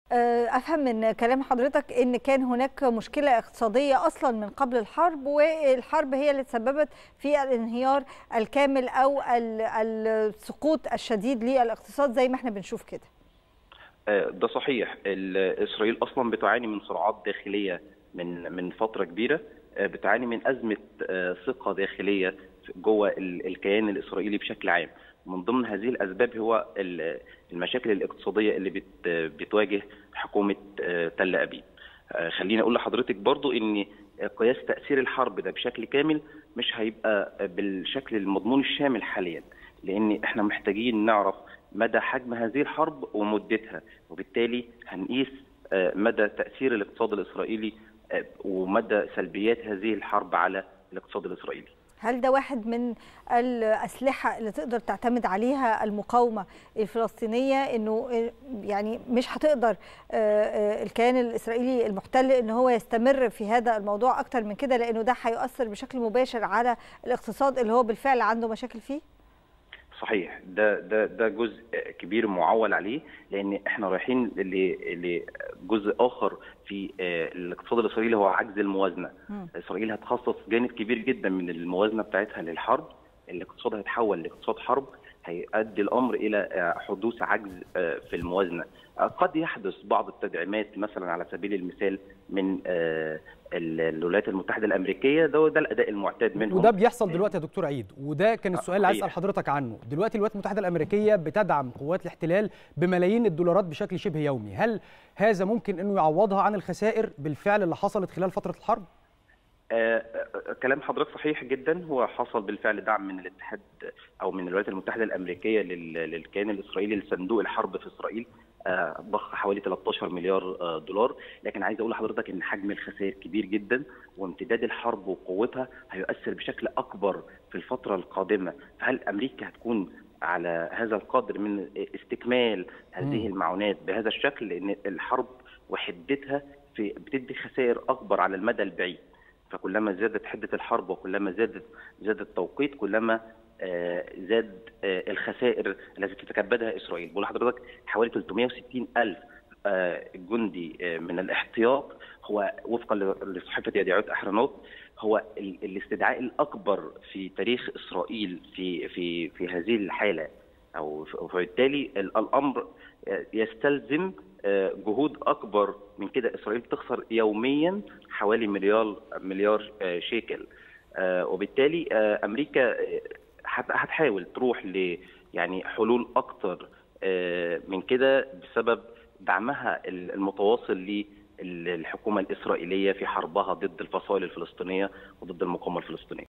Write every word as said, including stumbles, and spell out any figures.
أفهم من كلام حضرتك إن كان هناك مشكلة اقتصادية أصلا من قبل الحرب، والحرب هي اللي تسببت في الانهيار الكامل أو السقوط الشديد للاقتصاد زي ما احنا بنشوف كده. ده صحيح. إسرائيل أصلا بتعاني من صراعات داخلية من من فترة كبيرة، بتعاني من أزمة ثقة داخلية جوه الكيان الإسرائيلي بشكل عام. من ضمن هذه الأسباب هو المشاكل الاقتصادية اللي بتواجه حكومة تل أبيب. خليني أقول لحضرتك برضو إن قياس تأثير الحرب ده بشكل كامل مش هيبقى بالشكل المضمون الشامل حاليا، لأن إحنا محتاجين نعرف مدى حجم هذه الحرب ومدتها، وبالتالي هنقيس مدى تأثير الاقتصاد الإسرائيلي ومدى سلبيات هذه الحرب على الاقتصاد الإسرائيلي. هل ده واحد من الأسلحة اللي تقدر تعتمد عليها المقاومة الفلسطينية، إنه يعني مش هتقدر الكيان الإسرائيلي المحتل إن هو يستمر في هذا الموضوع أكتر من كده، لأنه ده هيؤثر بشكل مباشر على الاقتصاد اللي هو بالفعل عنده مشاكل فيه؟ صحيح. ده ده ده جزء كبير معول عليه، لان احنا رايحين لجزء اخر في الاقتصاد الاسرائيلي هو عجز الموازنه. م. اسرائيل هتخصص جانب كبير جدا من الموازنه بتاعتها للحرب. الاقتصاد هيتحول لاقتصاد حرب، هيؤدي الامر الى حدوث عجز في الموازنه. قد يحدث بعض التدعيمات مثلا على سبيل المثال من الولايات المتحده الامريكيه، ده ده الاداء المعتاد منهم، وده بيحصل دلوقتي يا دكتور عيد، وده كان السؤال اللي عايز اسال حضرتك عنه. دلوقتي الولايات المتحده الامريكيه بتدعم قوات الاحتلال بملايين الدولارات بشكل شبه يومي، هل هذا ممكن انه يعوضها عن الخسائر بالفعل اللي حصلت خلال فتره الحرب؟ آه كلام حضرتك صحيح جدا. هو حصل بالفعل دعم من الاتحاد او من الولايات المتحده الامريكيه للكيان الاسرائيلي لصندوق الحرب في اسرائيل، آه ضخ حوالي ثلاثة عشر مليار آه دولار. لكن عايز اقول لحضرتك ان حجم الخسائر كبير جدا، وامتداد الحرب وقوتها هيؤثر بشكل اكبر في الفتره القادمه. فهل امريكا هتكون على هذا القدر من استكمال هذه المعونات بهذا الشكل؟ لان الحرب وحدتها في بتدي خسائر اكبر على المدى البعيد. فكلما زادت حده الحرب وكلما زادت زاد التوقيت، كلما آه زاد آه الخسائر التي تتكبدها اسرائيل. بقول لحضرتك حوالي ثلاثمائة وستين ألف آه جندي آه من الاحتياط، هو وفقا لصحيفه يديعوت احرنوت هو الاستدعاء الاكبر في تاريخ اسرائيل في في في هذه الحاله، او فبالتالي الامر يستلزم جهود اكبر من كده. اسرائيل بتخسر يوميا حوالي مليار مليار شيكل، وبالتالي امريكا هتحاول تروح ل يعني حلول اكتر من كده بسبب دعمها المتواصل للحكومه الاسرائيليه في حربها ضد الفصائل الفلسطينيه وضد المقاومه الفلسطينيه.